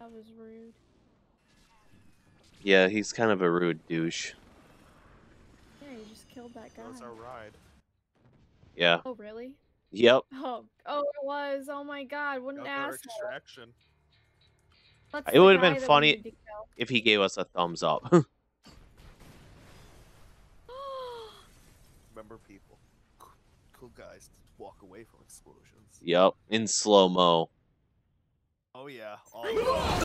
That was rude. Yeah, he's kind of a rude douche. Yeah, you just killed that guy. That was our ride. Yeah. Oh, really? Yep. Oh, it was. Oh my god, what an That was our asshole. extraction. That's It the would have guy been that we funny need to kill. if he gave us a thumbs up. Remember, people. Cool guys walk away from explosions. Yep, in slow-mo. Oh yeah. All